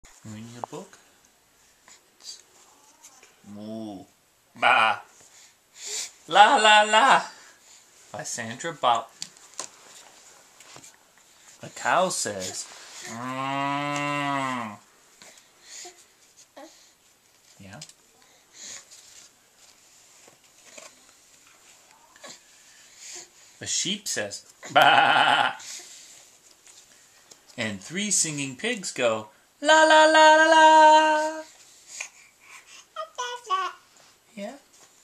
Reading a book? Moo. Ba. La la la. By Sandra Boughton. A cow says, mm. Yeah. A sheep says, ba. And 3 singing pigs go, la la la la la. Yeah.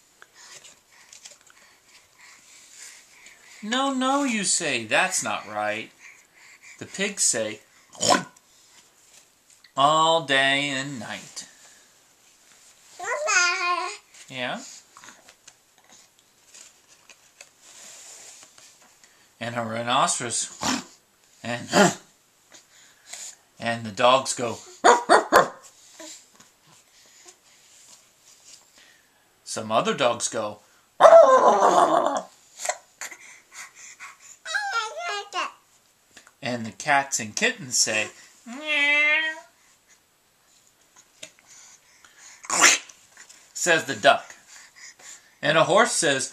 No, no, you say, that's not right. The pigs say, all day and night. Yeah. And a rhinoceros, and the dogs go. Some other dogs go. And the cats and kittens say, says the duck. And a horse says,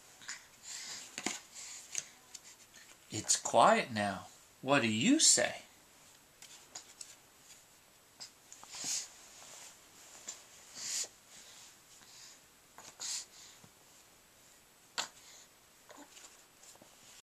it's quiet now. What do you say?